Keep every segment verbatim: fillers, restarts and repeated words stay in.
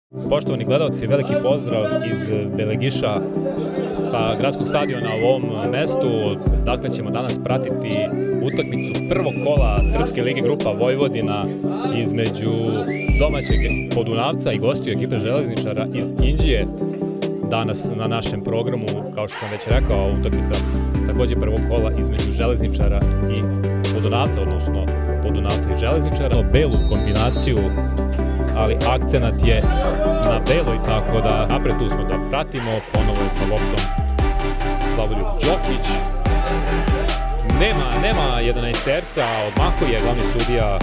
Poštovani gledalci, veliki pozdrav iz Belegiša sa gradskog stadiona u ovom mestu. Dakle, ćemo danas pratiti utakmicu prvog kola Srpske lige grupa Vojvodina između domaćeg Podunavca i gostiju ekipe Železničara iz Inđije. Danas na našem programu, kao što sam već rekao, utakmica također prvog kola između Železničara i Podunavca, odnosno Podunavca i Železničara. Belu kombinaciju, ali akcenat je na beloj, tako da napred tu smo da pratimo. Ponovo je sa loptom Slavoljub Đokić. Nema, nema jedanaesterca, odmahuje glavni sudija.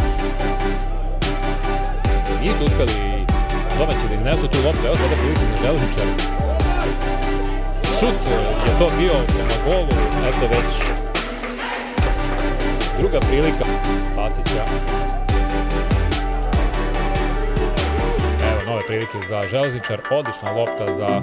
Nisu uspeli domaći da iznesu tu loptu. Evo sada prilike za Železničar. Šut je to bio prema golu, eto već druga prilika Spasića. Evo nove prilike za Železničar, odlična lopta za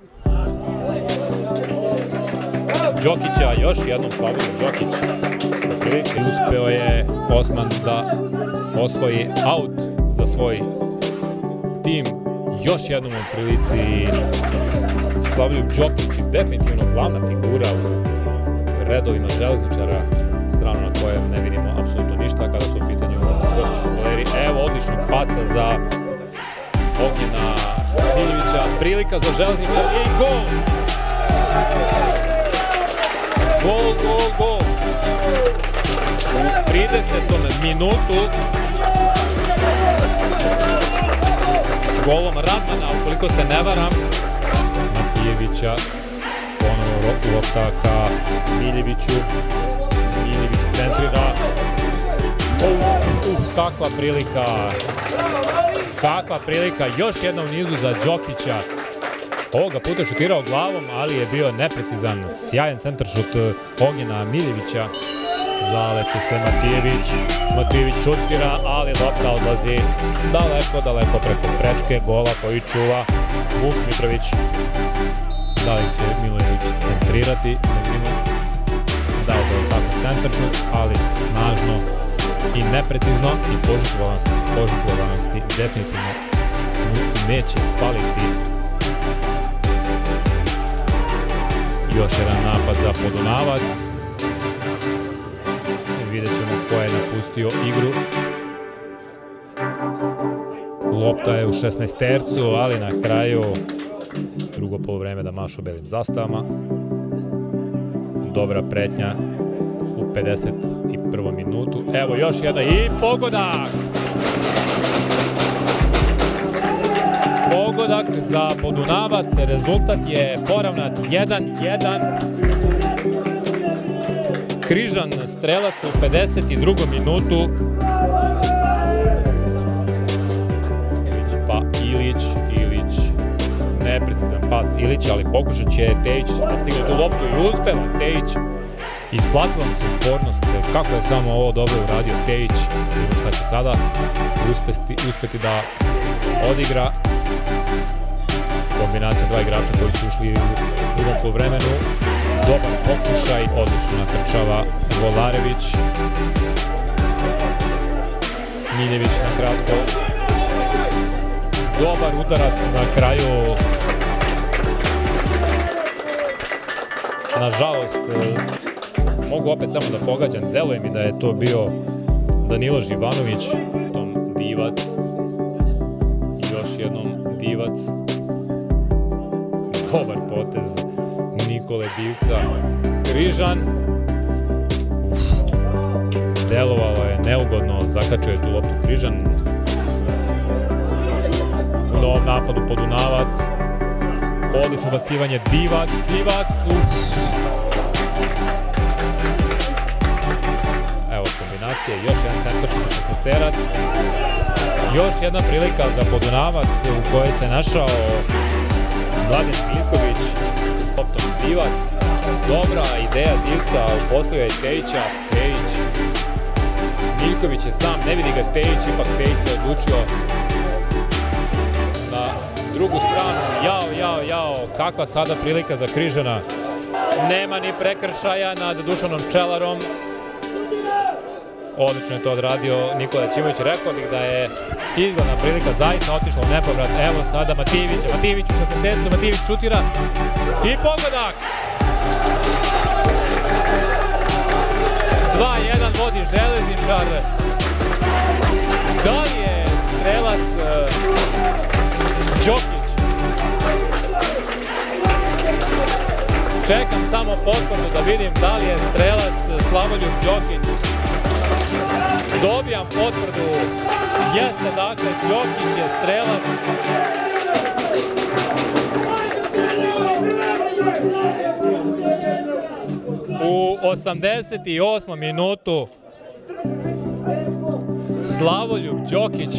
Đokića, još jednom Slavoljub Đokić. Prilike uspeo je Osman da osvoji aut za svoj tim. Još jednom u prilici Slavoljub Đokić, definitivno glavna figura u redovima Železničara, stranu na kojem ne vidimo apsolutno ništa kada su u pitanju gostujući fudbaleri. Evo odličnog pasa za Ognjena Miljevića, prilika za Železničar i gol! Gol, gol, gol! U tridesetom minutu golom Radmana, ukoliko se ne varam, Matijevića, ponovo lopta ka Miljeviću. Miljević centrira. Uf, kakva prilika! Kakva prilika! Još jedna u nizu za Đokića. Ovoga puta šutirao glavom, ali je bio neprecizan. Sjajan centaršut Ognjena Miljevića. Zaleće se Matijević. Matijević šutira, ali lopta odlazi daleko, daleko preko prečke. Gola koji čuva Vuk Mitrović. Da li će Milojević centrirati? Dao da je tako centaršut, ali snažno i neprecizno i požrtvovanosti definitivno neće faliti. Još jedan napad za Podunavac. Vidjet ćemo ko je napustio igru. Lopta je u šesnaestercu, ali na kraju drugo poluvreme da mašu belim zastavama. Dobra pretnja u pedeset prvom minutu. Evo još jedna i pogodak! Pogodak za Podunavac. Rezultat je poravnat jedan jedan. Križan strelac u pedeset drugom minutu. Pa Ilić, Ilić, neprecizan pas Ilića, ali pokušat će Tejić da stigne tu loptu i uspeva Tejić. Isplatila mu se upornost, kako je samo ovo dobro uradio Tejić, šta će sada uspeti da odigra. Kombinacija dva igrača koji su ušli u drugom poluvremenu. Dobar pokušaj, odlično natrčava Volarević. Miljević na kratko. Dobar udarac na kraju. Nažalost, mogu opet samo da pogađam, deluje mi da je to bio Danilo Živanović. Divac, još jednom Divac. Dobar potez Nikole Divca. Križan. Delovalo je neugodno, zakačio je tu loptu Križan. U novom napadu Podunavac. Odlično ubacivanje Divac, Divac. Evo kombinacije, još jedan centaršut šestnaesterac. Još jedna prilika za Podunavac u kojoj se našao Mladen Miljković. Loptom Divac. Dobra ideja Divca, uposlio je Tejića. Tejić. Miljković je sam, ne vidi ga Tejić, ipak Tejić se odlučio na drugu stranu. Jao, jao, jao, kakva sada prilika za Križana. Nema ni prekršaja nad Dušanom Čelarom. Odlično je to odradio Nikola Ćimović. Rekao bih da je izgledna prilika zaista otišla u nepovrat. Evo sada Matijević, Matijević u šesnaestetu, Matijević šutira i pogodak! dva jedan vodi Železničar. Da li je strelac Đokić? Čekam samo potvrdu da vidim da li je strelac Slavoljub Đokić. Dobijam potvrdu. Jeste, dakle, Đokić je strelac. U osamdeset osmom minutu Slavoljub Đokić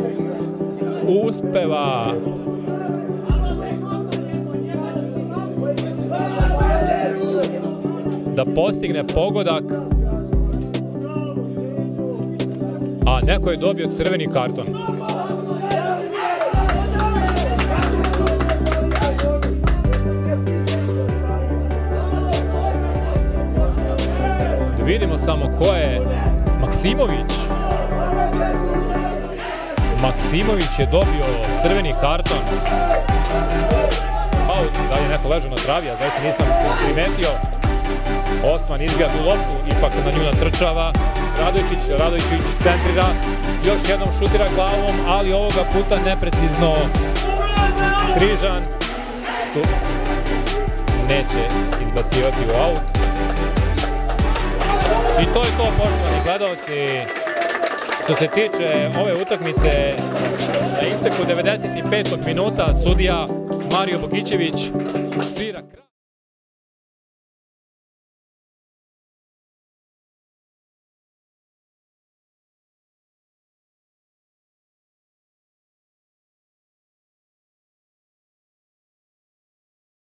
uspeva da postigne pogodak, a neko je dobio crveni karton. Da vidimo samo ko je Maksimović. Maksimović je dobio crveni karton. Aut, da je neko ležao na travi, ja zaista nisam primetio. Osman izbija tu loptu, ipak na nju natrčava. Radojčić, Radojčić centrira, još jednom šutira glavom, ali ovoga puta neprecizno. Križan tu neće izbacivati u aut. I to je to, poštovani gledalci. Što se tiče ove utakmice, na isteku devedeset petog minuta sudija Mario Bogićević svira kraj.